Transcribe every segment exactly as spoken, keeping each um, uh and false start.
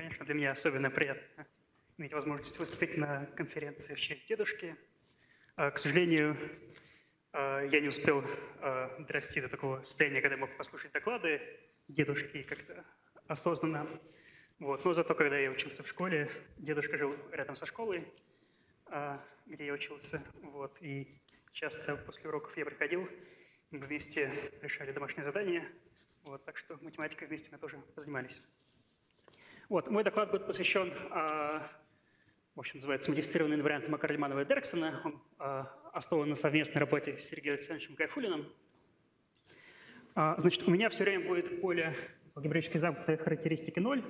Конечно, для меня особенно приятно иметь возможность выступить на конференции в честь дедушки. К сожалению, я не успел дорасти до такого состояния, когда мог послушать доклады дедушки как-то осознанно. Вот. Но зато, когда я учился в школе, дедушка жил рядом со школой, где я учился. Вот. И часто после уроков я приходил, и мы вместе решали домашние задания. Вот. Так что математикой вместе мы тоже позанимались. Вот. Мой доклад будет посвящен, в общем, называется «Модифицированный инвариант Макар-Лиманова и Дерксона». Он основан на совместной работе с Сергеем Александровичем Гайфуллиным. Значит, у меня все время будет поле алгебраически замкнутой характеристики ноль.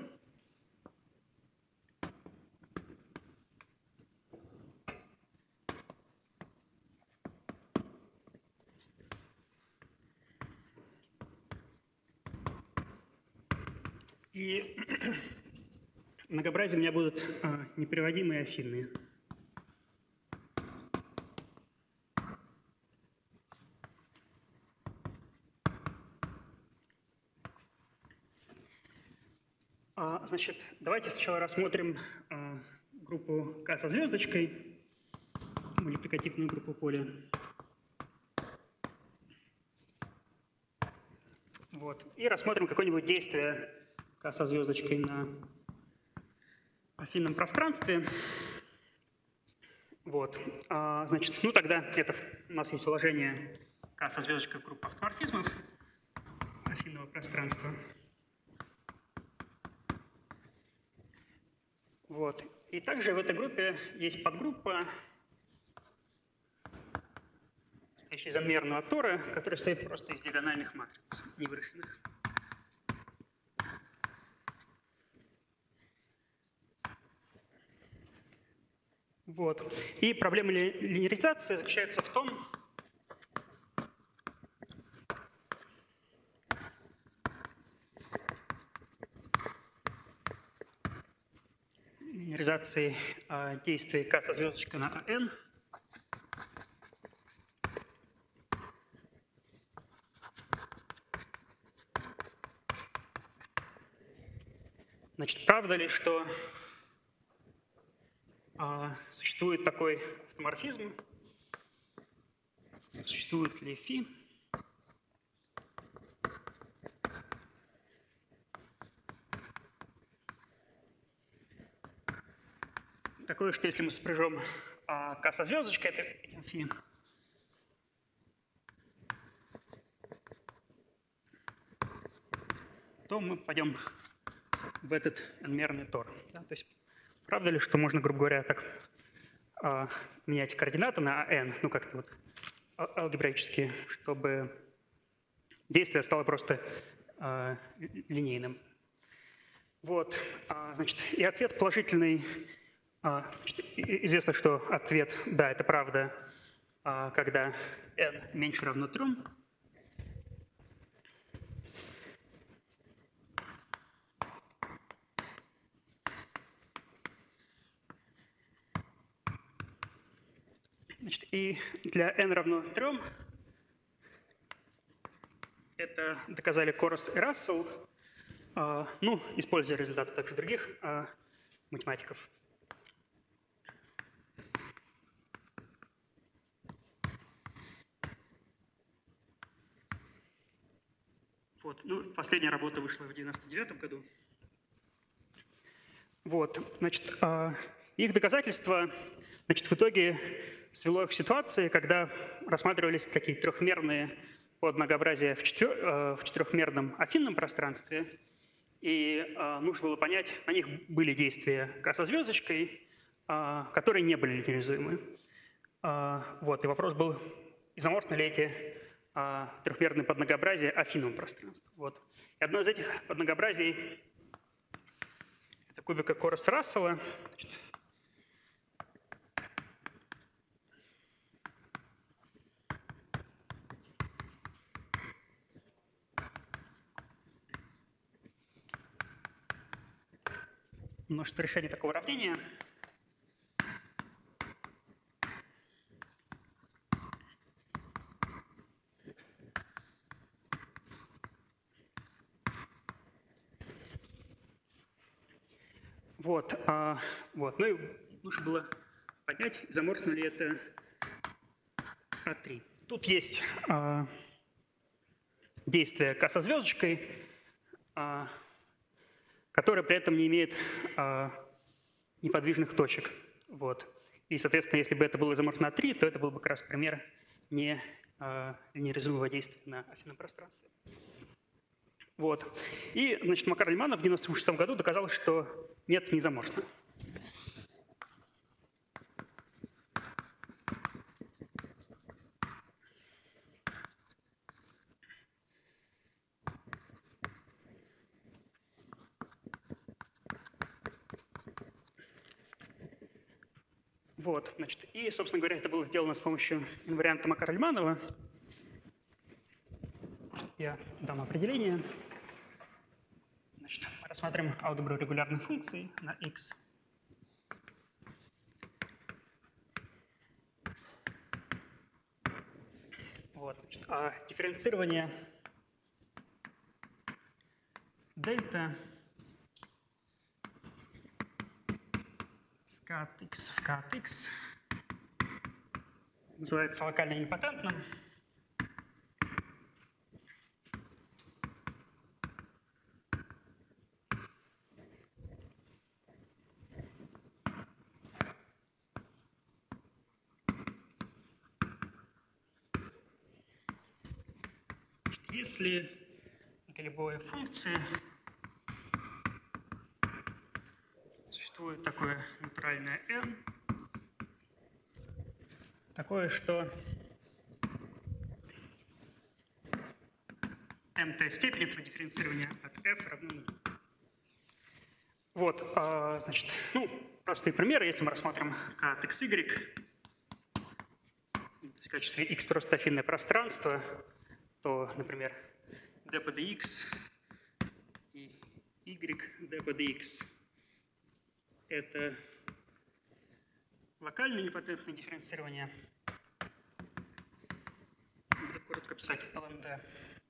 И многообразие у меня будут а, неприводимые афинные. А, значит, давайте сначала рассмотрим а, группу К со звездочкой, мультипликативную группу поля. Вот. И рассмотрим какое-нибудь действие К со звездочкой на афинном пространстве. Вот. А, значит, ну тогда это у нас есть вложение К со звездочкой в группу автоморфизмов афинного пространства. Вот. И также в этой группе есть подгруппа, состоящая из n-мерного тора, которая состоит просто из диагональных матриц невыращенных. Вот. И проблема ли, линеаризации заключается в том, линеаризации э, действия К со звездочкой на АН. Значит, правда ли, что э, существует такой автоморфизм? Существует ли φ? Такое, что если мы сопряжем а, К со звездочкой этим φ, то мы попадем в этот n-мерный тор. Да? То есть правда ли, что можно, грубо говоря, так а, менять координаты на n, ну как-то вот алгебраически, чтобы действие стало просто а, линейным. Вот, а, значит, и ответ положительный. А, значит, известно, что ответ «да, это правда», а, когда n меньше равно трем. Значит, и для n равно трем это доказали Корос и Рассел, а, ну, используя результаты также других а, математиков. Вот. Ну, последняя работа вышла в девяносто девятом году. Вот. Значит, а, их доказательство, значит, в итоге свело к ситуации, когда рассматривались какие-то трехмерные подмногообразия в, четвер... в четырехмерном афинном пространстве, и а, нужно было понять, на них были действия К со звездочкой, а, которые не были линеаризуемы. А, вот. И вопрос был, изоморфны ли эти а, трехмерные подмногообразия афинного пространства. Вот. И одно из этих подмногообразий — это кубика Корос-Рассела. Множество решений такого уравнения. Вот, а, вот. Ну и нужно было понять, изоморфно ли это А три. Тут есть а, действие К со звездочкой, а, которое при этом не имеет а, неподвижных точек. Вот. И, соответственно, если бы это было изоморфно А три, то это был бы как раз пример не а, линейризуемого действия на афинном пространстве. Вот. И, значит, Макар Лиманов в девяносто шестом году доказал, что нет, не изоморфно. Вот, значит, и, собственно говоря, это было сделано с помощью инварианта Макара Лиманова. Я дам определение. Значит, рассмотрим алгебру регулярных функций на x. Вот, значит, а дифференцирование дельта с k от x в k от x называется локально импотентным. Если для любой функции существует такое натуральное n, такое, что m-т степень этого дифференцирования от f равно нулю. Вот, а, значит, ну, простые примеры. Если мы рассмотрим k от xy в качестве x просто афинное пространство, то, например, d по dx и y d по dx — это локальное непотентное дифференцирование. Буду коротко писать эл эн дэ.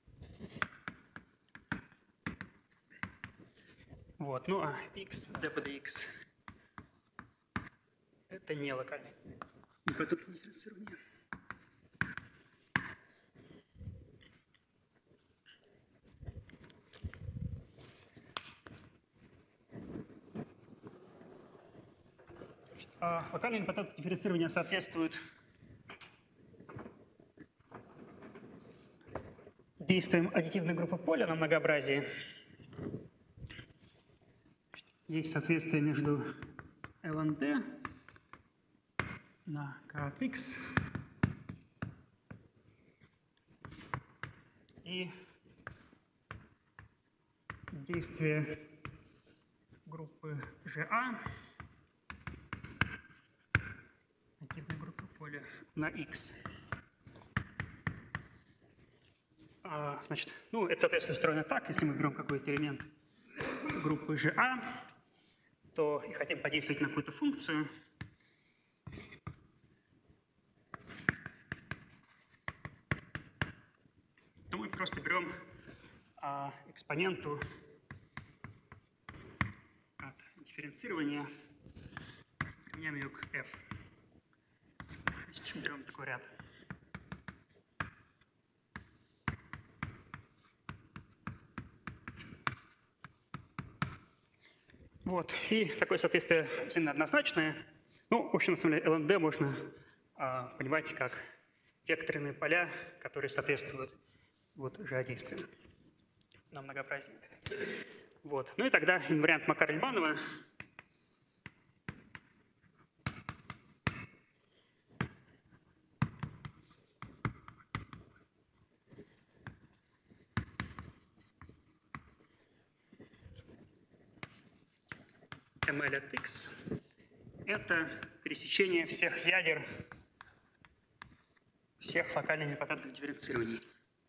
Вот, ну а x d по dx — это не локальное непотентное дифференцирование. А локальное непотентное дифференцирование соответствует действиям аддитивной группы поля на многообразии. Есть соответствие между эл эн дэ на k от x и действие группы жэ а, аддитивной группы поля, на x. А, значит, ну, это, соответственно, устроено так. Если мы берем какой-то элемент группы жэ а, то и хотим подействовать на какую-то функцию, то мы просто берем а, экспоненту от дифференцирования, применяем ее к f. То есть берем такой ряд. Вот, и такое соответствие сильно однозначное. Ну, в общем, на самом деле, эл эн дэ можно а, понимать как векторные поля, которые соответствуют вот жэ а-действию на многообразии. Вот. Ну и тогда инвариант Макара Лиманова эм эл от x — это пересечение всех ядер всех локально непотентных дифференцирований.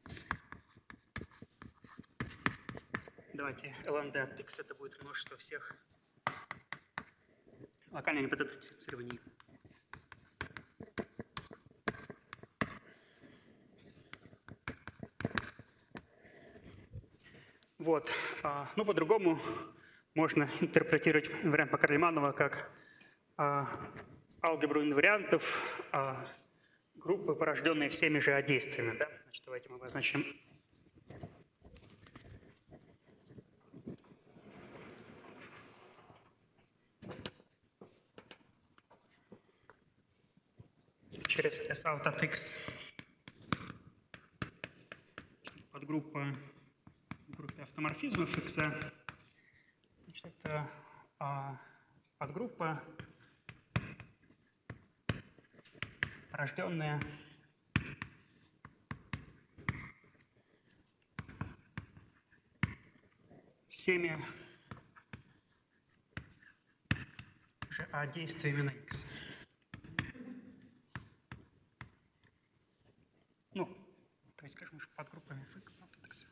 Давайте эл эн дэ от x — это будет множество всех локально непотентных дифференцирований. Вот. Ну, по-другому можно интерпретировать инвариант Макар-Лиманова как а, алгебру инвариантов а, группы, порожденные всеми же А-действиями. Да? Значит, давайте мы обозначим через S-out от X подгруппа в группе автоморфизмов X. Значит, это а, подгруппа, порожденная всеми же А-действиями на X. Ну, то есть, скажем, под группами F от X.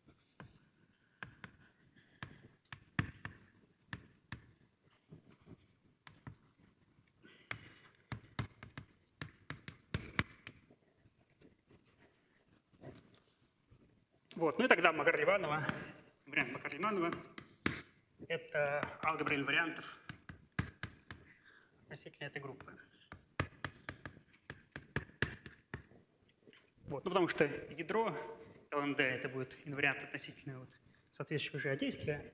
Вот, ну и тогда Макар-Лиманова, вариант Макар-Лиманова — это алгебра инвариантов относительно этой группы. Вот, ну потому что ядро эл эн дэ это будет инвариант относительно вот соответствующего же действия.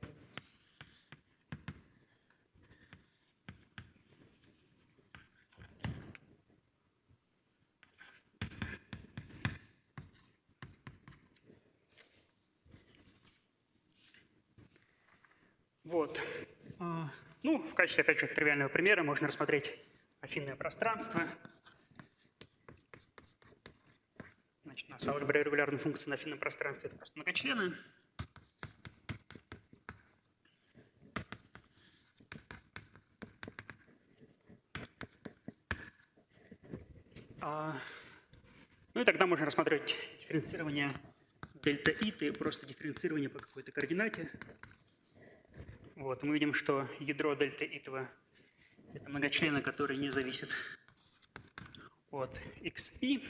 Вот. Ну, в качестве, опять же, тривиального примера можно рассмотреть афинное пространство. Значит, у нас алгебра регулярной функции на афинном пространстве — это просто многочлены. А, ну и тогда можно рассматривать дифференцирование дельта иты, просто дифференцирование по какой-то координате. Вот, мы видим, что ядро дельта итого — это многочлены, которые не зависят от xi.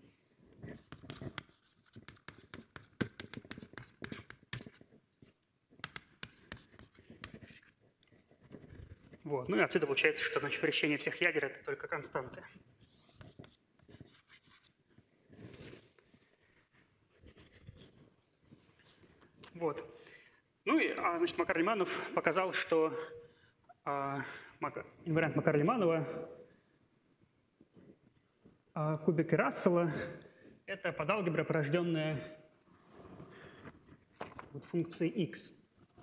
Вот, ну и отсюда получается, что значит, вращение всех ядер — это только константы. Вот. Ну и, а, значит, Макар-Лиманов показал, что а, Мак... инвариант Макар-Лиманова а, кубики Рассела — это подалгебра, порожденная вот, функцией x.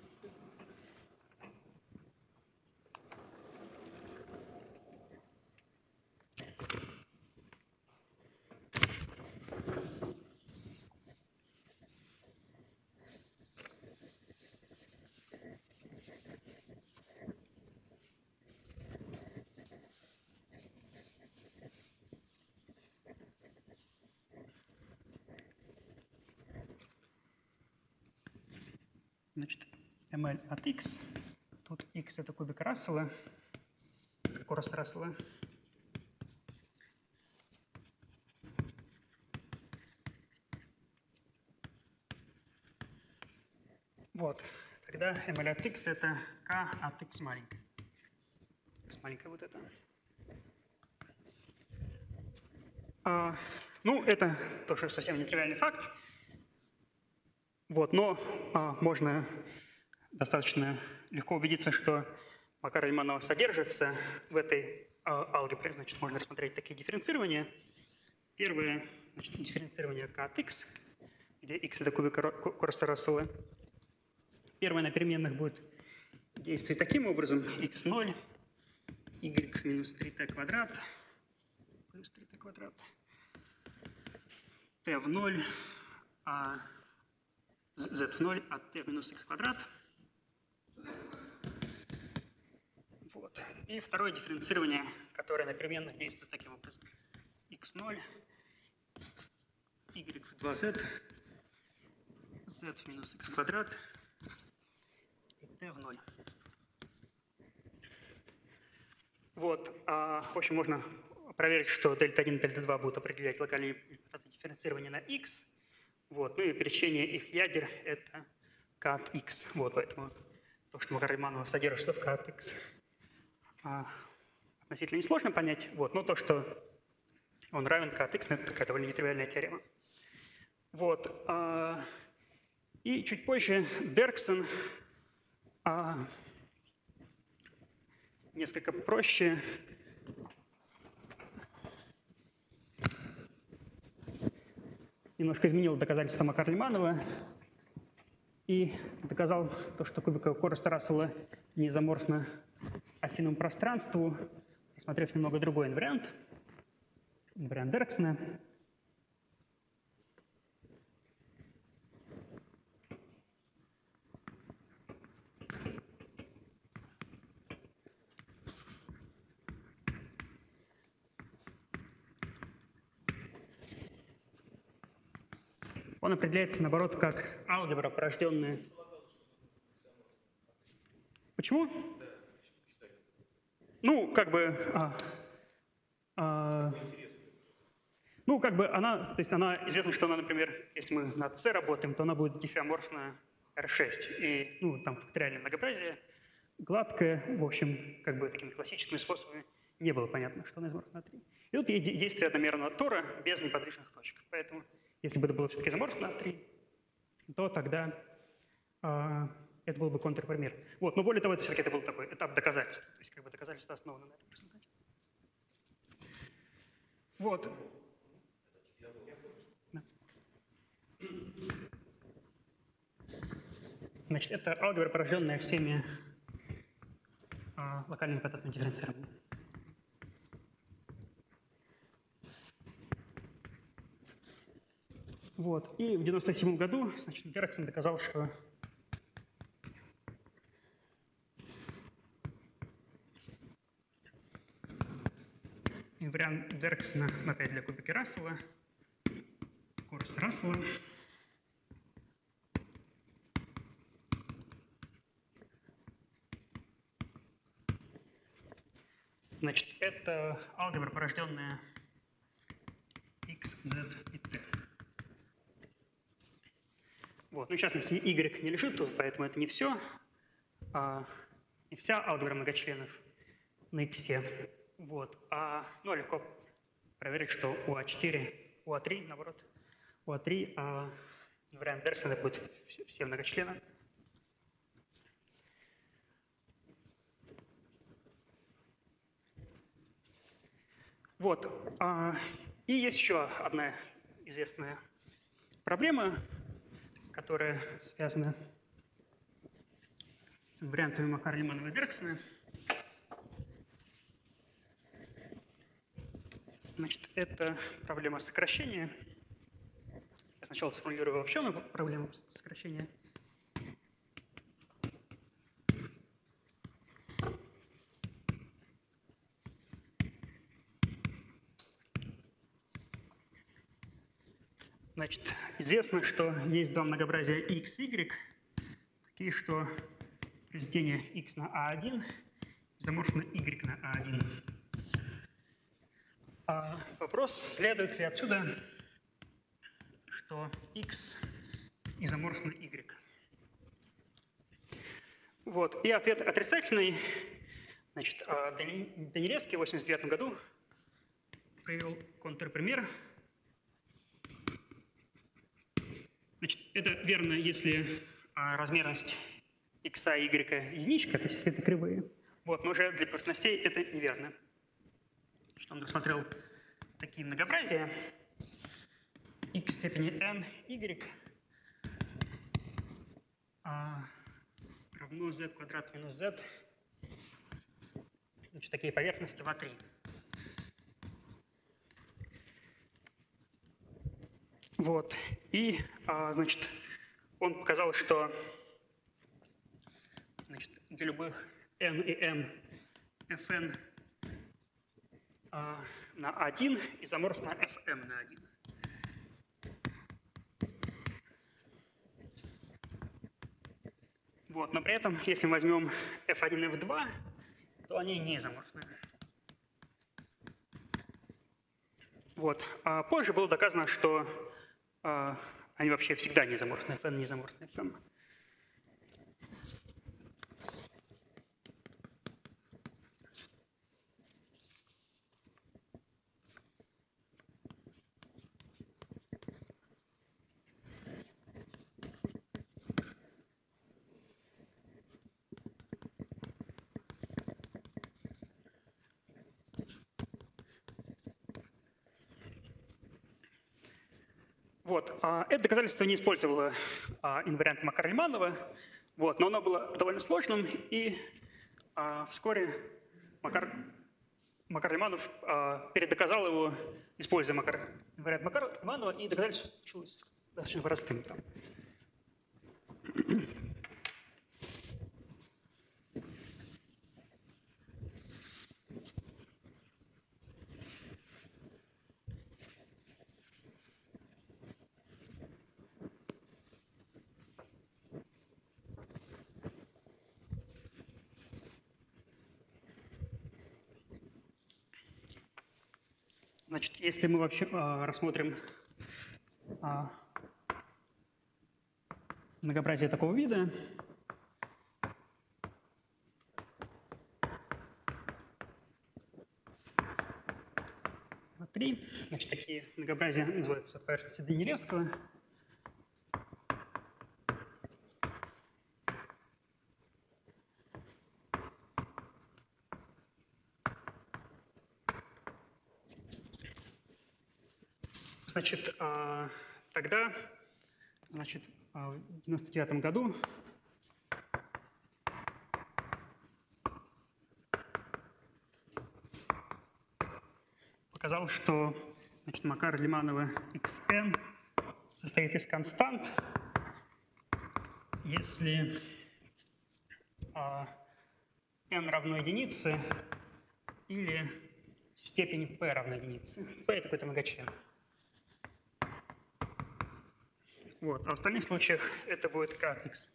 Значит, эм эл от x, тут x — это кубик Рассела, скорость Рассела. Вот, тогда эм эл от x — это k от x маленькая. X маленькая вот это. А, ну, это тоже совсем нетривиальный факт. Вот, но а, можно достаточно легко убедиться, что Макар-Лиманова содержится в этой а, алгебре. Значит, можно рассмотреть такие дифференцирования. Первое, значит, дифференцирование k от x, где x — это кубик скорости Рассела. Первое на переменных будет действовать таким образом: икс ноль, y в минус три тэ квадрат, плюс три тэ квадрат, t в ноль, а z в ноль от t в минус x квадрат. Вот. И второе дифференцирование, которое на переменных действует таким образом: икс ноль, y в два зет, z в минус x квадрат и t в ноль. Вот. А, в общем, можно проверить, что дельта один и дельта два будут определять локальные дифференцирования на x. Вот. Ну и пересечение их ядер — это k от x. Вот, поэтому то, что Макар-Лиманова содержится в ка от икс, относительно несложно понять. Вот. Но то, что он равен ка от икс, это такая довольно нетривиальная теорема. Вот. И чуть позже Дерксен несколько проще немножко изменил доказательства Макар-Лиманова и доказал то, что кубиковая скорость Рассела не изоморфна афинному пространству, рассмотрев немного другой инвариант, инвариант Дерксена. Он определяется, наоборот, как алгебра, порожденная... Почему? Ну, как бы... А, а, ну, как бы она... То есть она... Известно, что она, например, если мы над C работаем, то она будет дифеоморфна эр шесть. И, ну, там факториальное многообразие гладкое. В общем, как бы такими классическими способами не было понятно, что она изоморфна на три. И тут есть действие одномерного тора без неподвижных точек. Поэтому... Если бы это было все-таки изоморфно на три, то тогда э, это был бы контрпример. Вот. Но более того, это все-таки это был такой этап доказательства. То есть как бы доказательство основано на этом результате. Вот. Да. Значит, это алгебра, порожденная всеми э, локальными квадратными дифференциалами. Вот. И в девяносто седьмом году, значит, Дерксен доказал, что инвариант Дерксена, опять для кубики Рассела, скорость Рассела, значит, это алгебра, порожденная x, z и t. Вот. Ну, в частности, y не лежит тут, поэтому это не все, а, не вся алгебра многочленов на x. Вот. А, ну, легко проверить, что у а четыре, у а три, наоборот, у а три а, вариант Дерксена будет все, все многочлены. Вот. А, и есть еще одна известная проблема, которая связана с вариантами Макар-Лиманова и Дерксена. Значит, это проблема сокращения. Я сначала сформулирую обобщенную проблему сокращения. Значит, известно, что есть два многообразия x, y, такие, что произведение x на а один изоморфно y на а один. А вопрос, следует ли отсюда, что x изоморфно y. Вот. И ответ отрицательный. Значит, Данилевский в восемьдесят девятом году привел контрпример. Значит, это верно, если размерность x и y единичка, то есть если это кривые. Вот, но уже для поверхностей это неверно. Значит, он рассмотрел такие многообразия. X в степени n, y а, равно z квадрат минус z. Значит, такие поверхности в а три. Вот. И, а, значит, он показал, что значит, для любых n и m fn а, на один изоморфно fm на один. Вот. Но при этом, если мы возьмем эф один и эф два, то они не изоморфны. Вот. А позже было доказано, что а, они вообще всегда не изоморфны, fn не изоморфны fm. Вот. а Это доказательство не использовало а, инвариант Макара-Лиманова, вот, но оно было довольно сложным, и а, вскоре Макар, Макар-Лиманов а, передоказал его, используя Макар, инвариант Макара-Лиманова, и доказательство получилось достаточно простым. Там. Значит, если мы вообще а, рассмотрим а, многообразие такого вида, три, значит, такие многообразия называются поверхности Данилевского. Значит, а, тогда, значит, а, в девяносто девятом году показал, что, значит, Макар-Лиманова xn состоит из констант, если а, n равно единице или степени p равна единице. P — это какой-то многочлен. Вот. А в остальных случаях это будет k от x.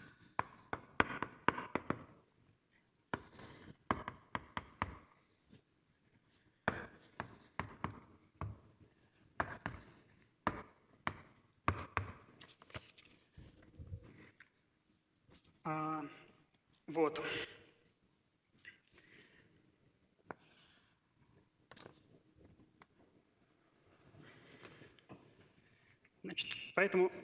А, вот. Значит, поэтому...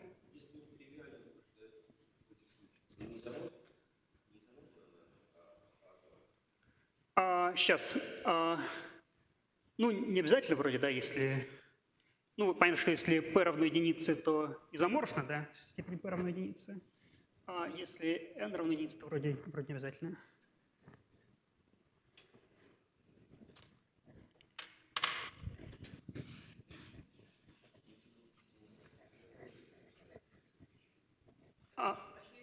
А, сейчас. А, ну, не обязательно вроде, да, если... Ну, понятно, что если p равно единице, то изоморфно, да, степень p равно единице. А если n равно единице, то вроде, вроде не обязательно. А,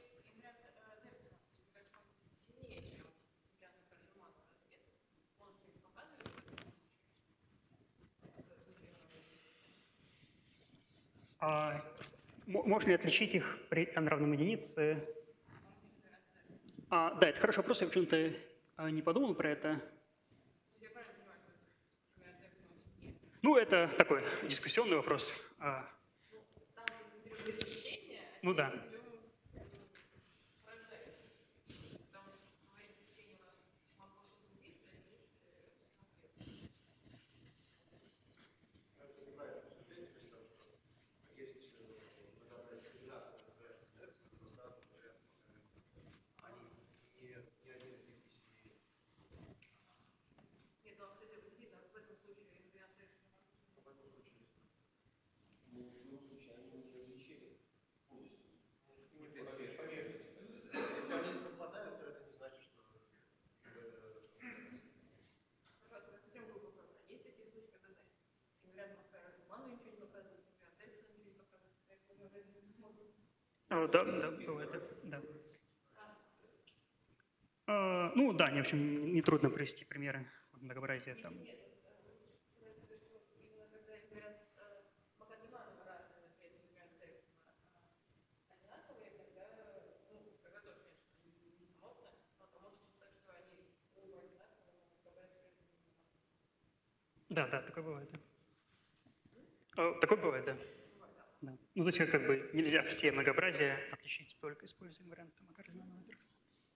а, можно ли отличить их при n равном единице? А, да, это хороший вопрос, я почему-то не подумал про это. Ну, это такой дискуссионный вопрос. А, ну да. О, да, да, бывает, да. А, ну да, в общем, нетрудно привести примеры многообразия там. Да, да, такое бывает. Да. Такое бывает, да. Да. Ну, то есть как бы нельзя все многообразия отличить, только используя варианты Макар-Лиманова матрикса.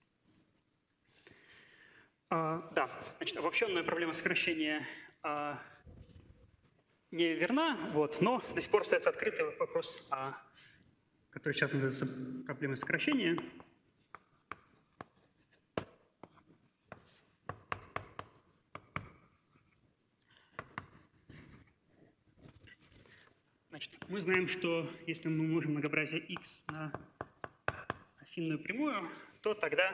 А, да, значит, обобщенная проблема сокращения а, не верна, вот, но до сих пор остается открытый вопрос, а, который сейчас называется проблемой сокращения. Значит, мы знаем, что если мы умножим многообразие x на афинную прямую, то тогда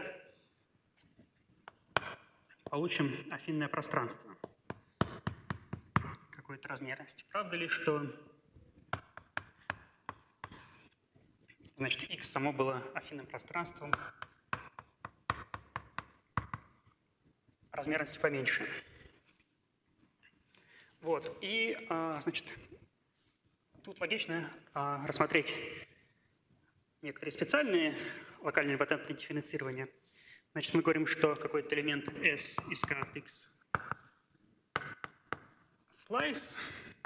получим афинное пространство какой-то размерности. Правда ли, что значит, x само было афинным пространством размерности поменьше? Вот. И, значит, тут логично рассмотреть некоторые специальные локальные импотентные дифференцирования. Значит, мы говорим, что какой-то элемент S из K от X slice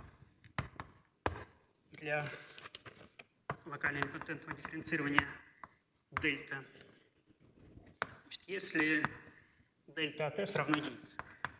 для локально импотентного дифференцирования дельта, значит, если дельта от S равно единице.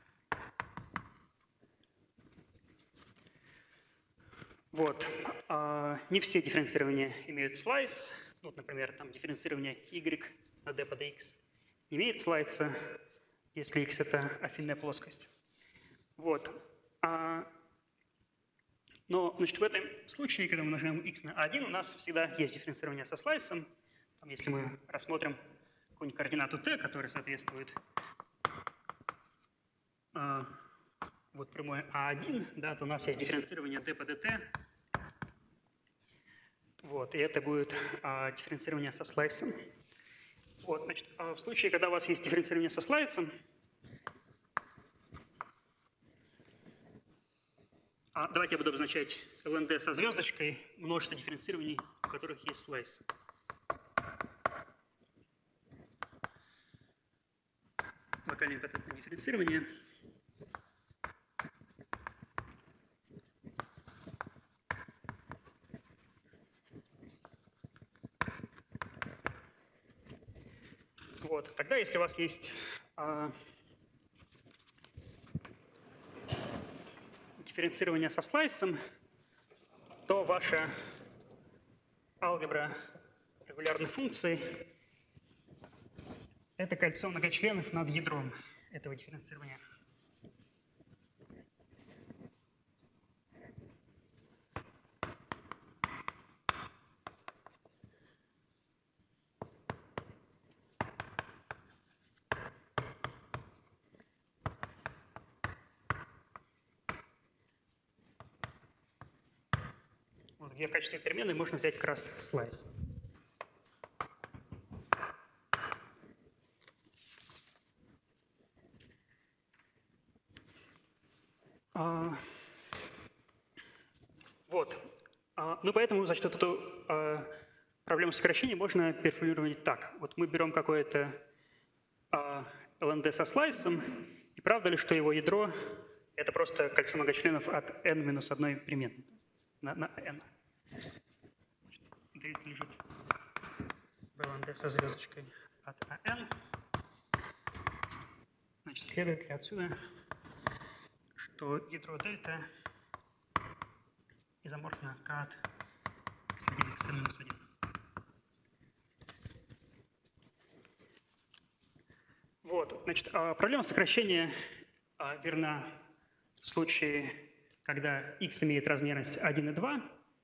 Вот. А, не все дифференцирования имеют слайс. Вот, например, там дифференцирование y на d под x не имеет слайса, если x – это афинная плоскость. Вот. А, но значит, в этом случае, когда мы нажимаем x на один, у нас всегда есть дифференцирование со слайсом. Там, если мы рассмотрим какую-нибудь координату t, которая соответствует а, вот прямой а один, да, то у нас есть дифференцирование d по dt. Вот, и это будет а, дифференцирование со слайсом. Вот, значит, а в случае, когда у вас есть дифференцирование со слайсом, а, давайте я буду обозначать ЛНД со звездочкой множество дифференцирований, у которых есть слайс. Локальное импотентное дифференцирование. Вот. Тогда, если у вас есть а, дифференцирование со слайсом, то ваша алгебра регулярных функций – это кольцо многочленов над ядром этого дифференцирования. Где в качестве переменной можно взять как раз слайс. А, вот. А, ну, поэтому, значит, вот эту а, проблему сокращения можно переформулировать так. Вот мы берем какое-то а, ЛНД со слайсом, и правда ли, что его ядро – это просто кольцо многочленов от n минус одной переменной на, на n. Дельта лежит в ЛНД со звездочкой от АН. Значит, следует ли отсюда, что ядро дельта изоморфно k от x один, x минус один. Вот, значит, проблема сокращения верна в случае, когда x имеет размерность один и два.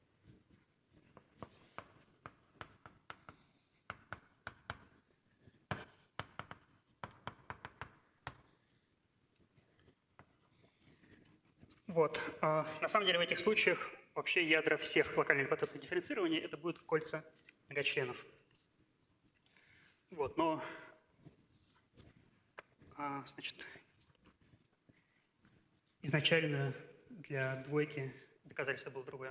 Вот. А на самом деле в этих случаях вообще ядра всех локальных импотентных дифференцирований это будут кольца многочленов. Вот, но а, значит, изначально для двойки доказательство было другое.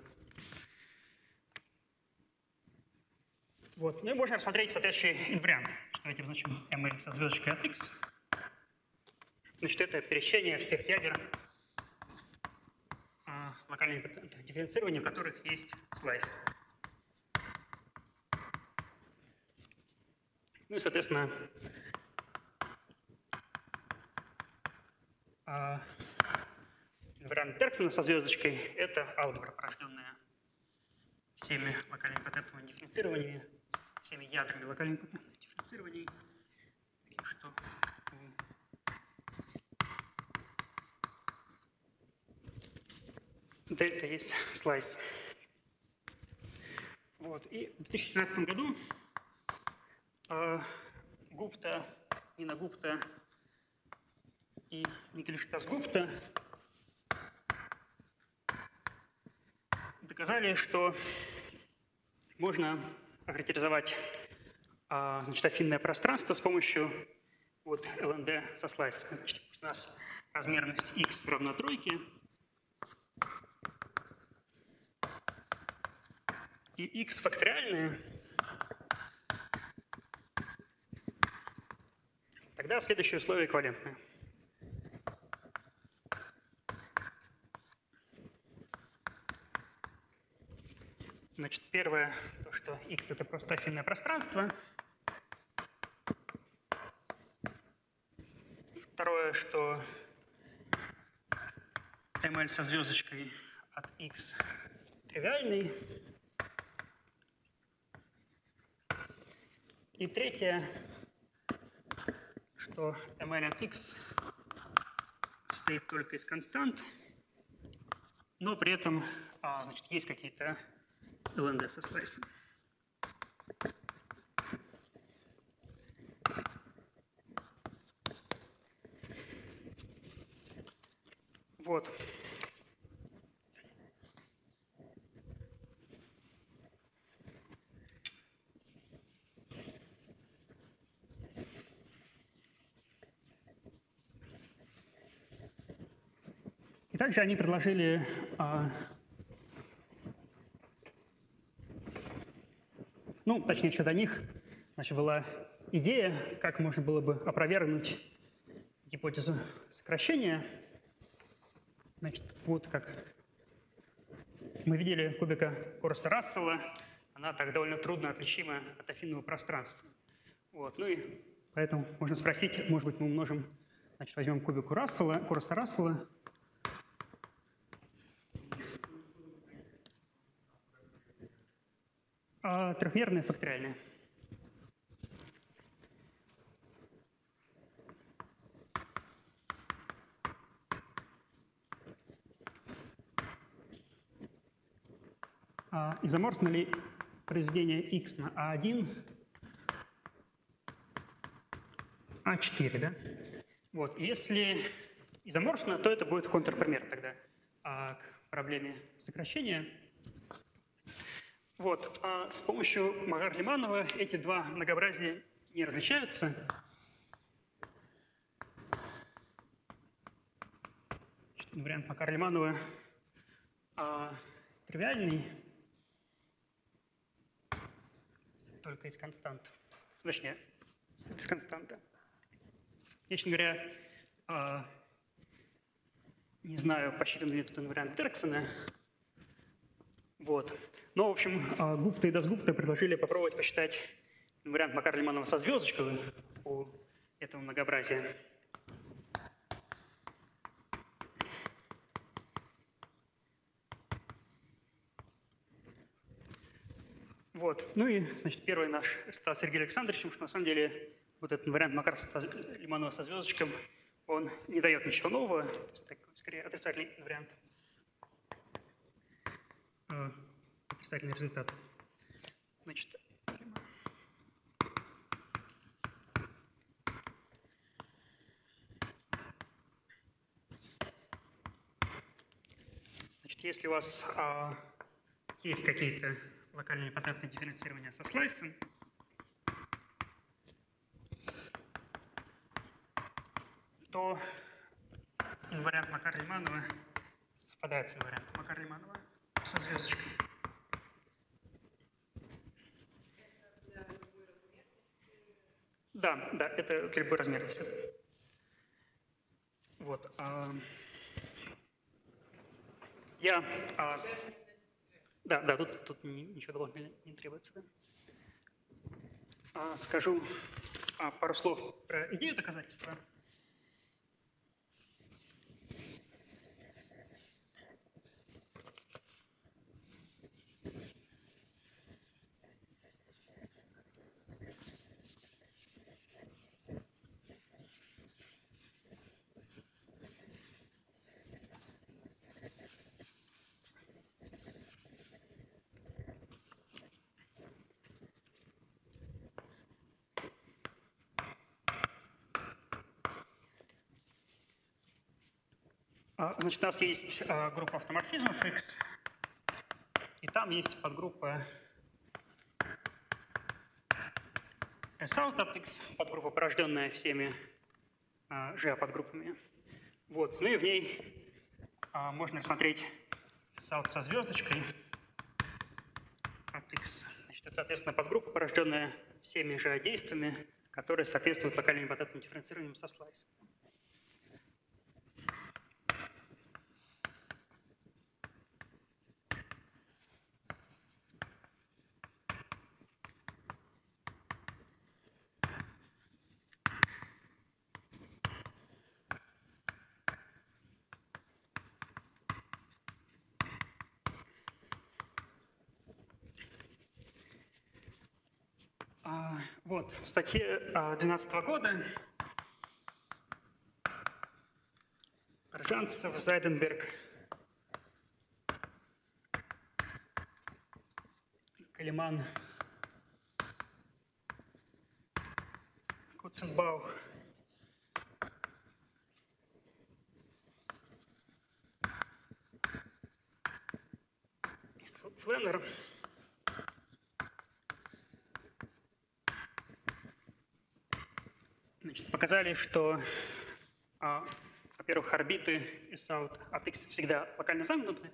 Вот. Ну и можно рассмотреть соответствующий инвариант. Давайте обозначим ml со звездочкой от x. Значит, это пересечение всех ядер локальных импотентных дифференцирований, у которых есть слайс. Ну и, соответственно, инвариант Дерксона со звездочкой – это алгебра, порожденная всеми локальными импотентными дифференцированиями, всеми ядрами локальных импотентных дифференцирований, таких что у дельта есть слайс. Вот. И в две тысячи семнадцатом году э, Гупта, Нина Гупта и Николаш Дасгупта доказали, что можно охарактеризовать а, значит, афинное пространство с помощью вот, эл эн дэ со слайсами. Значит, у нас размерность x равна тройке, и x факториальное, тогда следующее условие эквивалентное. Значит, первое, то, что x это просто афинное пространство. Второе, что эм эл со звездочкой от x тривиальный. И третье, что эм эл от x состоит только из констант, но при этом а, значит, есть какие-то эл эн дэ со слайсом. Вот. И также они предложили а, ну, точнее, еще до них значит, была идея, как можно было бы опровергнуть гипотезу сокращения. Значит, вот как мы видели кубика Корста-Рассела, она так довольно трудно отличима от афинного пространства. Вот. Ну и поэтому можно спросить, может быть, мы умножим, значит, возьмем кубик Рассела, Корста-Рассела. А трехмерное факториальное. А изоморфно ли произведение x на а один, а четыре, да? Вот. Если изоморфно, то это будет контрпример тогда а к проблеме сокращения. Вот. А с помощью Макар-Лиманова эти два многообразия не различаются. Вариант Макар-Лиманова а, тривиальный, только из констант. Точнее, из константа. Я, честно говоря, а, не знаю, посчитан ли тут вариант Терксона. Вот. Но, в общем, Гупта и Дасгупта предложили попробовать посчитать вариант Макар-Лиманова со звездочкой у этого многообразия. Вот. Ну и, значит, первый наш результат с Сергеем Александровичем, что на самом деле вот этот вариант Макар-Лиманова со звездочком, он не дает ничего нового, то есть такой, скорее, отрицательный вариант. Отрицательный результат. Значит, значит если у вас а, есть какие-то локальные патентные дифференцирования со слайсом, то вариант Макар-Лиманова совпадает с вариантом Макар-Лиманова со звездочкой. Да, да, это для любой размерности. Вот. А, я... А, да, да, тут, тут ничего дополнительного не требуется. Да? А, скажу а, пару слов про идею доказательства. Значит, у нас есть группа автоморфизмов X, и там есть подгруппа S-out от X, подгруппа, порожденная всеми G подгруппами. Вот. Ну и в ней можно рассмотреть S-out со звездочкой от X. Значит, это, соответственно, подгруппа, порожденная всеми G действиями, которые соответствуют локальным импотентным дифференцированиям со слайсом. Вот, в статье две тысячи двенадцатого года Ржанцев, Зайденберг, Калиман, Куценбаух и Фленнер Значит, показали, что, а, во-первых, орбиты S-out от X всегда локально замкнуты.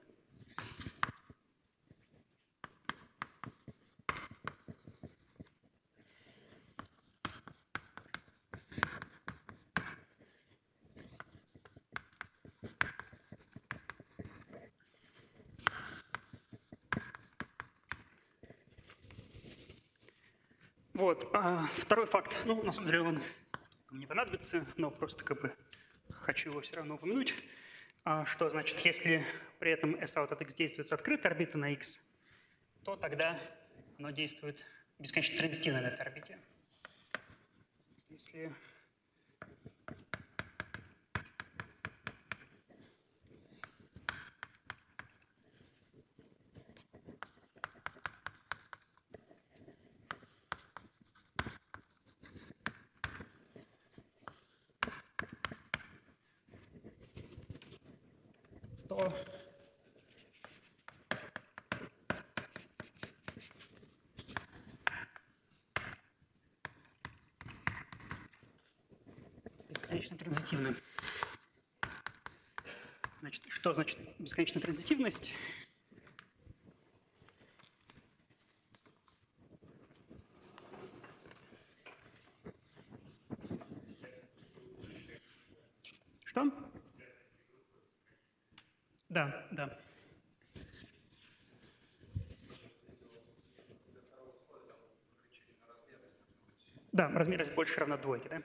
Вот. А второй факт, ну, на самом деле он не понадобится, но просто как бы хочу его все равно упомянуть, а, что значит, если при этом S-out от X действует с открытой орбиты на X, то тогда оно действует бесконечно транзитивно на этой орбите. Если то бесконечно транзитивно. Значит, что значит бесконечная транзитивность? Что? Да, да. Да, размерность больше равна двойке, да?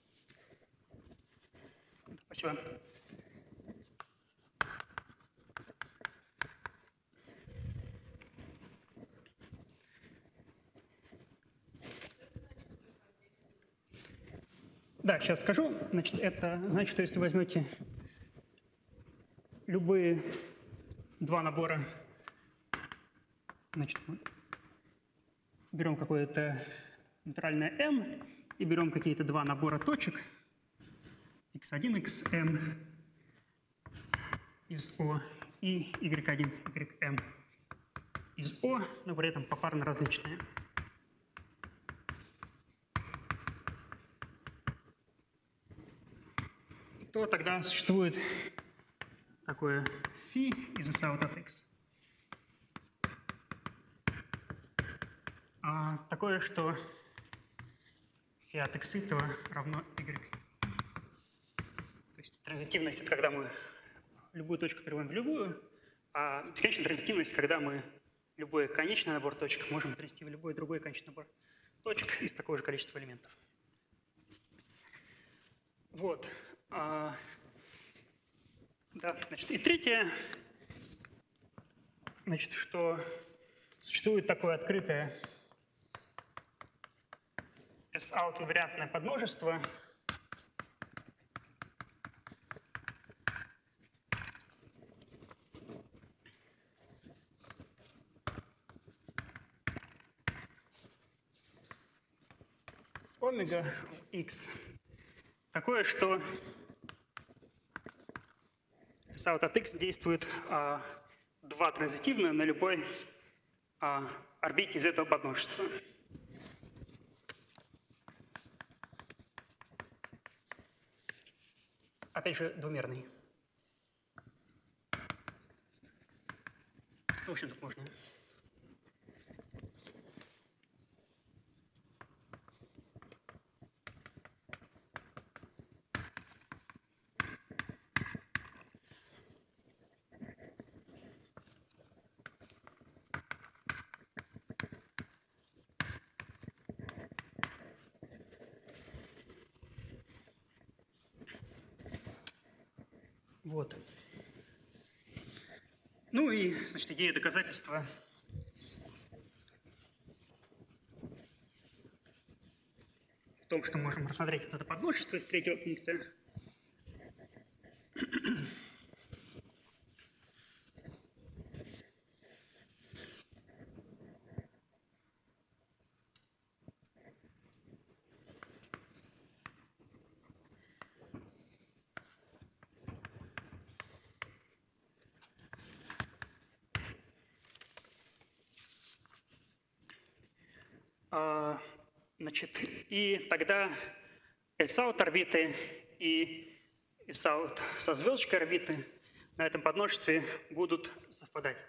Спасибо. Да, сейчас скажу. Значит, это значит, что если возьмете любые два набора, значит, берем какое-то нейтральное m и берем какие-то два набора точек икс один, икс эм из O и уай один, уай эм из O, но при этом попарно различные. То тогда существует такое φ из S-out от X. А такое, что φ от X равно y. То есть транзитивность — это когда мы любую точку переводим в любую, а бесконечная транзитивность — когда мы любой конечный набор точек можем перенести в любой другой конечный набор точек из такого же количества элементов. Вот. А, да, значит, и третье, значит, что существует такое открытое S-out инвариантное подмножество, омега в X. Такое, что S-out от X действует а, два транзитивно на любой а, орбите из этого подмножества. Опять же, двумерный. В общем, тут можно. Вот. Ну и, значит, идея доказательства. В том, что мы можем рассмотреть вот это подмножество из третьего пункта. Значит, и тогда S-out орбиты и S-out со звездочкой орбиты на этом подмножестве будут совпадать.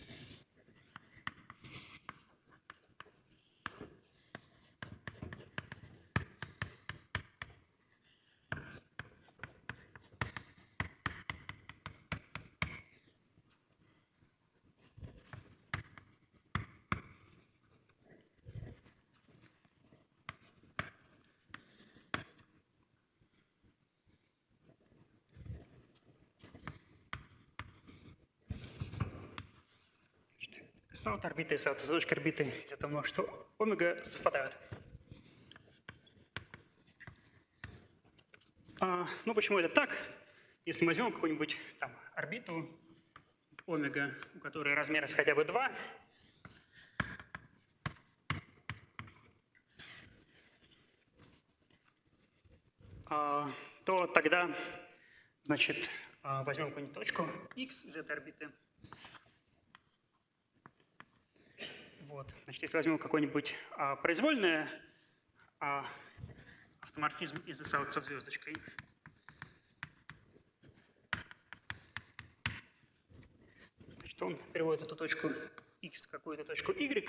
S-out орбиты и S-out звездочка орбиты из этого множества омега совпадают. А, ну, почему это так? Если мы возьмем какую-нибудь там орбиту омега, у которой размер хотя бы два, а, то тогда, значит, возьмем какую-нибудь точку x из этой орбиты. Вот. Значит, если возьмем какой-нибудь а, произвольный а, автоморфизм из S-out со звездочкой, значит, он переводит эту точку x в какую-то точку y.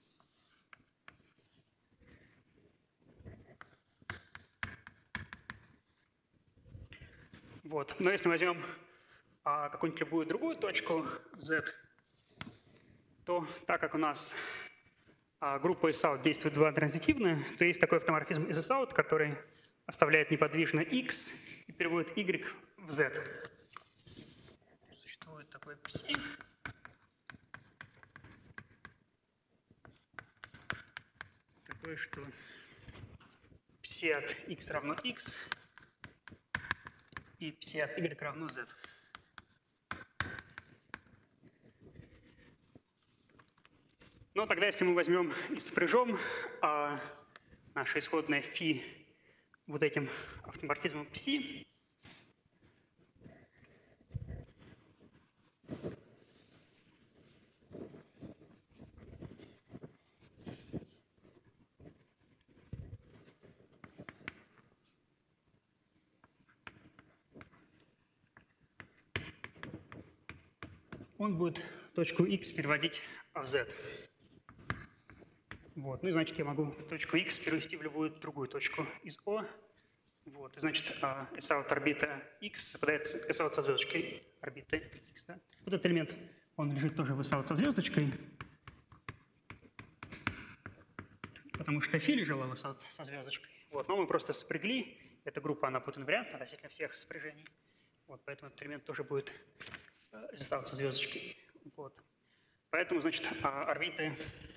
Вот. Но если мы возьмем а, какую-нибудь любую другую точку z, то так как у нас а, группа S-out действует два транзитивно, то есть такой автоморфизм из S-out, который оставляет неподвижно x и переводит y в z. Существует такой пси. Такое, что пси от x равно x и пси от y равно z. Но тогда, если мы возьмем и сопряжем а, наше исходное φ вот этим автоморфизмом пси, он будет точку x переводить в z. Вот. Ну и значит, я могу точку x перевести в любую другую точку из O. Вот. И значит, S-out орбита x совпадает с S-out со звездочкой орбиты x. Да? Вот этот элемент, он лежит тоже в S-out со звездочкой, потому что φ лежал в S-out со звездочкой. Вот. Но мы просто сопрягли. Эта группа, она будет инвариантна относительно всех сопряжений. Вот. Поэтому этот элемент тоже будет S-out со звездочкой. Вот. Поэтому, значит, орбиты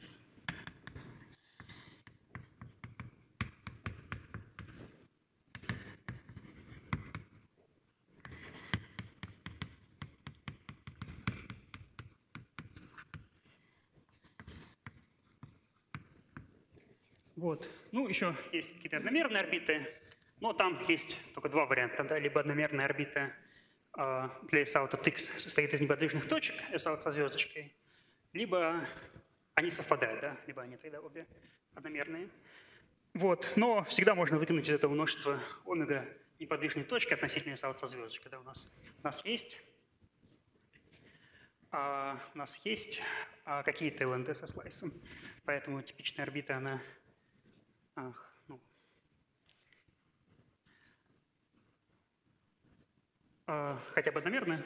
Вот. Ну, еще есть какие-то одномерные орбиты, но там есть только два варианта. Да? Либо одномерная орбита для S-out от x состоит из неподвижных точек, S-out со звездочкой, либо они совпадают, да? Либо они тогда обе одномерные. Вот. Но всегда можно выкинуть из этого множества омега неподвижные точки относительно S-out со звездочкой. Да? У, нас, у нас есть, а, у нас есть а, какие-то ЛНД со слайсом, поэтому типичная орбита, она ах, ну, а, хотя бы одномерная.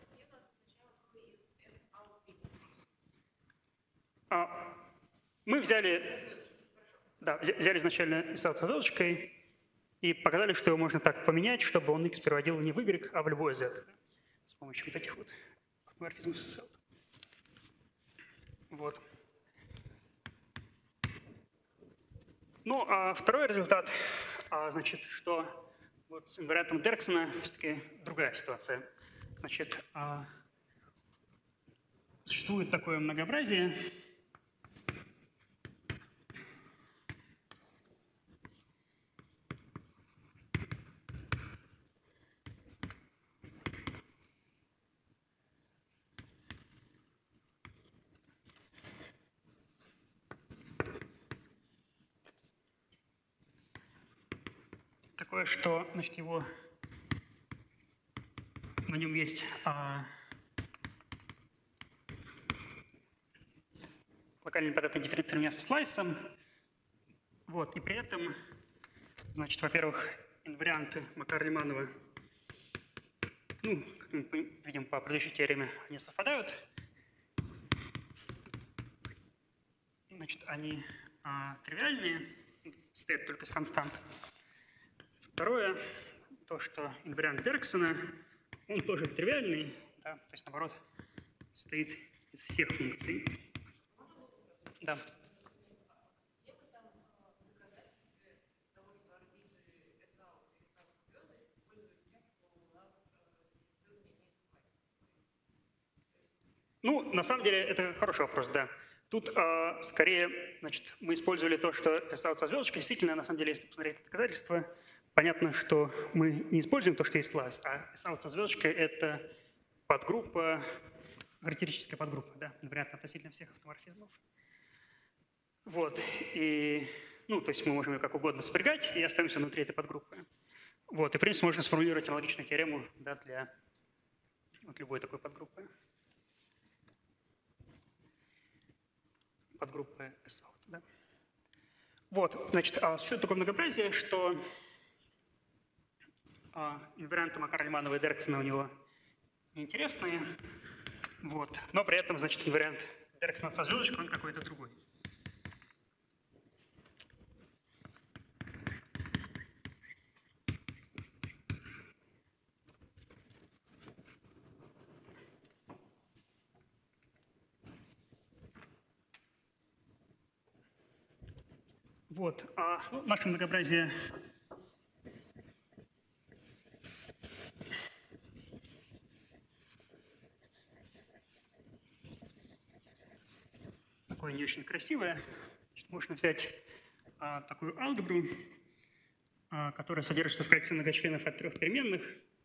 А, мы взяли, да, взяли изначально S-out со звездочкой и показали, что его можно так поменять, чтобы он x переводил не в y, а в любое z, да, с помощью вот этих вот автоморфизмов с S-out. Вот. Ну, а второй результат, а, значит, что вот с инвариантом Дерксона все-таки другая ситуация. Значит, а, существует такое многообразие, такое, что, значит, его на нем есть а, локальное непонятное дифференцирование со слайсом. Вот, и при этом, значит, во-первых, инварианты Макар-Лиманова, ну, как мы видим по предыдущей теореме, они совпадают. Значит, они а, тривиальные, состоят только из констант. Второе, то, что инвариант Дерксона, он тоже тривиальный, да, то есть, наоборот, состоит из всех функций. Да. Ну, на самом деле, это хороший вопрос, да. Тут э, скорее, значит, мы использовали то, что S-out со звездочкой. Действительно, на самом деле, если посмотреть доказательства, понятно, что мы не используем то, что есть слайс, а S-out со звездочкой — это подгруппа, характеристическая подгруппа, да, инвариант относительно всех автоморфизмов. Вот, и, ну, то есть мы можем ее как угодно спрягать и остаемся внутри этой подгруппы. Вот, и, в принципе, можно сформулировать аналогичную теорему, да, для вот любой такой подгруппы. Подгруппы S-out, да. Вот, значит, существует такое многообразие, что инварианты Макар-Лиманова и Дерксона у него неинтересные, вот, но при этом, значит, инвариант Дерксона со звездочкой, он какой-то другой. Вот, а ну, наше многообразие такое не очень красивое. Значит, можно взять а, такую алгебру, а, которая содержится в кольце многочленов от трех переменных.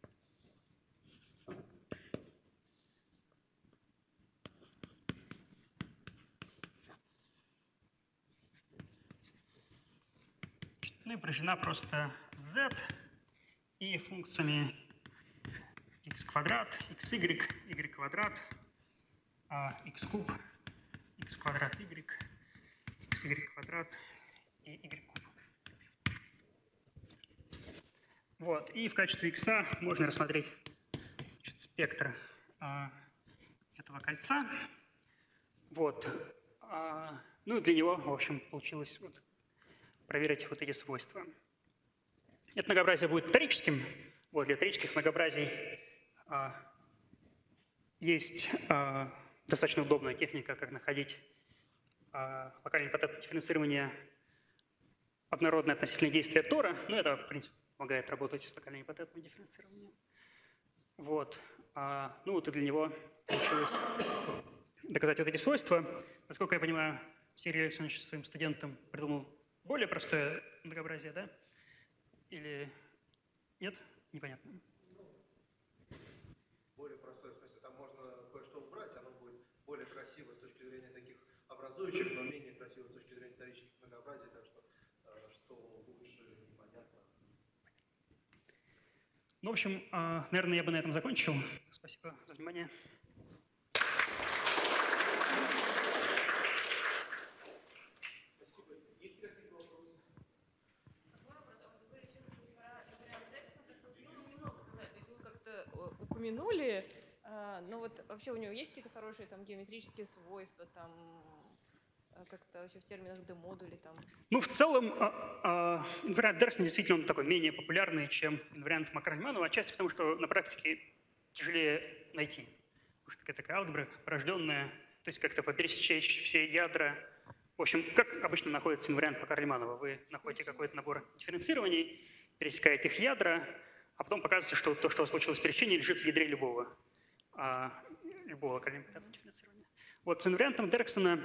Ну и определена просто z и функциями x квадрат, xy, y квадрат, x куб, x квадрат y, xy квадрат и y куб. Вот. И в качестве x можно рассмотреть, значит, спектр а, этого кольца. Вот. А, ну и для него, в общем, получилось вот проверить вот эти свойства. Это многообразие будет вторическим. Вот, для вторических многообразий а, есть а, достаточно удобная техника, как находить а, локальное непонятное дифференцирование однородное относительно действия Тора. Ну, это, в принципе, помогает работать с локальным непонятным дифференцированием. Вот. А, ну, вот и для него получилось доказать вот эти свойства. Насколько я понимаю, Сергей Александрович своим студентам придумал более простое многообразие, да? Или нет? Непонятно. более простое, в смысле, там можно кое-что убрать, оно будет более красиво с точки зрения таких образующих, но менее красиво с точки зрения вторичных многообразий, так что, что лучше, непонятно. Ну, в общем, наверное, я бы на этом закончил. Спасибо за внимание. Спасибо. Есть какие-то вопросы? Такой вопрос. А вот вы еще про вариант Декса, так вот, ну, немного сказать. То есть вы как-то упомянули, но вот вообще у него есть какие-то хорошие там геометрические свойства, там как-то вообще в терминах демодули там? Ну, в целом, инвариант Дерксона действительно он такой менее популярный, чем инвариант Макар-Лиманова, отчасти потому, что на практике тяжелее найти. Потому что такая, такая алгебра порожденная, то есть как-то попересечь все ядра. В общем, как обычно находится инвариант Макар-Лиманова? Вы находите какой-то набор дифференцирований, пересекаете их ядра, а потом показывается, что то, что у вас получилось в пересечении, лежит в ядре любого, любого локального импотентного дифференцирования. Вот с инвариантом Дерксона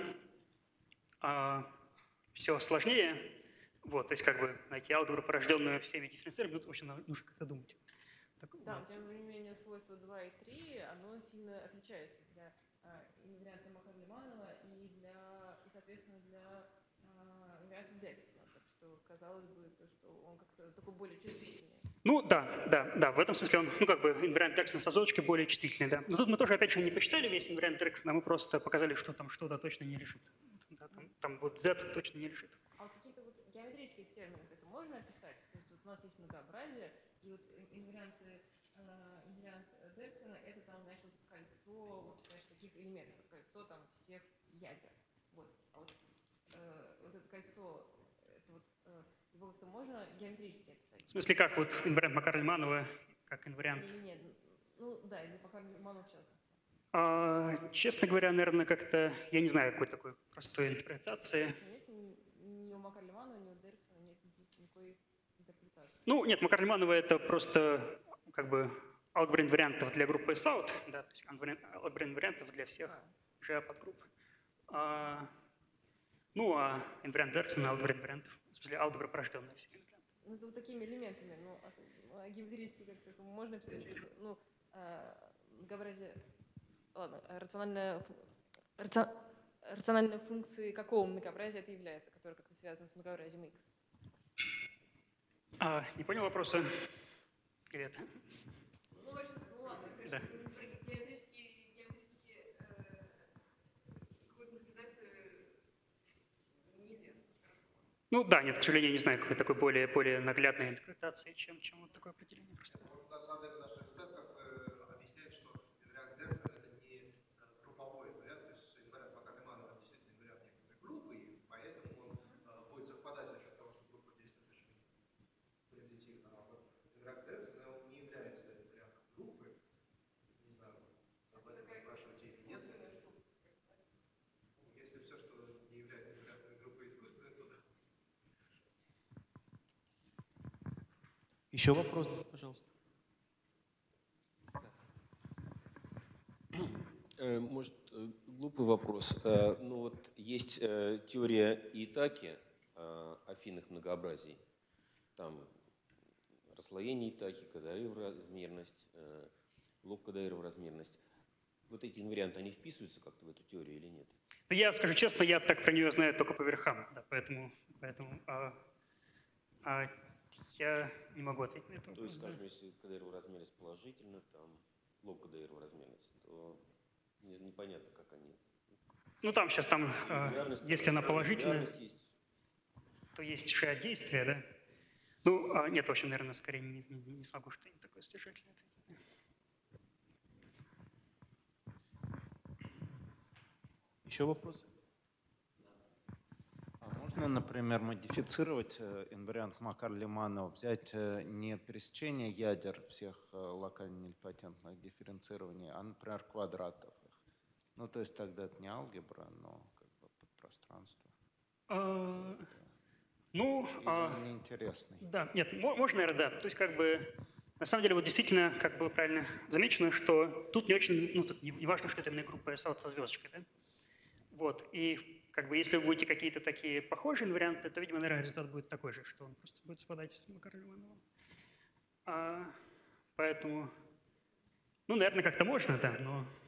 а, все сложнее. Вот, то есть как бы найти алгебру, порожденную всеми дифференцированиями, тут очень нужно как-то думать. Так, да, вот. Тем не менее свойство два и три, оно сильно отличается для а, инварианта Макар-Лиманова и, для, и, соответственно, для а, инварианта Дерксона. Так что казалось бы, то, что он как-то такой более чувствительный. Ну да, да, да, в этом смысле он, ну как бы инвариант Дерксона с обзорочкой более чувствительный, да. Но тут мы тоже, опять же, не посчитали весь инвариант Дерксона, мы просто показали, что там что-то точно не лежит. Да, там, там вот Z точно не лежит. А вот какие-то вот геометрических терминов это можно описать? То есть вот у нас есть многообразие, и вот инварианты, э, инвариант Дерксона это там, значит, кольцо вот, значит, таких элементов, кольцо там всех ядер. Вот. А вот, э, вот это кольцо, это вот, э, его как-то можно геометрически описать? В смысле, как вот инвариант Макар-Лиманова, как инвариант? Нет, нет, ну да, или Макар-Лиманова в частности. А, честно говоря, наверное, как-то, я не знаю какой такой простой интерпретации. Нет, ни у Макар-Лиманова, ни у Дерксона нет никакой интерпретации. Ну, нет, Макар-Лиманова это просто как бы алгебра инвариантов для группы S-out, да, то есть алгебра инвариантов для всех джи эй подгрупп. А, ну, а инвариант Дерксона алгебра инвариантов, в смысле алгебра порожденная всех инвариантов. Ну, это вот такими элементами, ну, а геометрически как-то можно писать, ну, многообразие. Ладно, рациональная, рацион, рациональной функции какого многообразия это является, которое как-то связано с многообразием x? А, не понял вопроса? Или это? Ну, в общем, ну ладно, да. геометрические, геометрические э, какую-то интерпретацию неизвестно. Ну да, нет, к сожалению, не знаю какой такой более, более наглядной интерпретации, чем, чем вот такое определение. Просто. На самом деле наш эксперт как бы объясняет, что инвариант Дерксона это не групповой вариант, то есть инвариант Макар-Лиманова действительно инвариант некоторой группы, и поэтому он э, будет совпадать за счет того, что группа действует очень позитивно. А вот инвариант Дерксона он не является инвариантом группы. Не знаю, об этом вы спрашиваете или нет. Если все, что не является инвариантом группы искусственной, то да. Еще вопрос, пожалуйста. Может, глупый вопрос. Ну вот есть теория Итаки афинных многообразий. Там расслоение Итаки, Кадаирова размерность, лог Кадаирова размерность. Вот эти инварианты, они вписываются как-то в эту теорию или нет? Ну, я скажу честно, я так про нее знаю только по верхам, да, поэтому, поэтому а, а, я не могу ответить на это. То есть, скажем, если Кадаирова размерность положительна, там лог Кадаирова размерность, то непонятно, как они. Ну там сейчас там, а, если она положительная, есть. то есть же действие, да? Ну, а, нет, в общем, наверное, скорее не, не, не смогу что-нибудь такое содержательное ответить. Еще вопросы? А можно, например, модифицировать инвариант Макар-Лиманова, взять не пересечение ядер всех локально-нильпотентных дифференцирований, а, например, квадратов их? Ну, то есть тогда это не алгебра, но как бы подпространство. А, ну, а, неинтересный. Да, нет, можно, наверное, да. То есть как бы на самом деле вот действительно, как было правильно замечено, что тут не очень, ну, тут не, не важно, что это именно группа S-out со звездочкой, да? Вот, и как бы если вы будете какие-то такие похожие варианты, то, видимо, наверное, результат будет такой же, что он просто будет совпадать с Макар-Лимановым. А, поэтому, Ну, наверное, как-то можно, да, но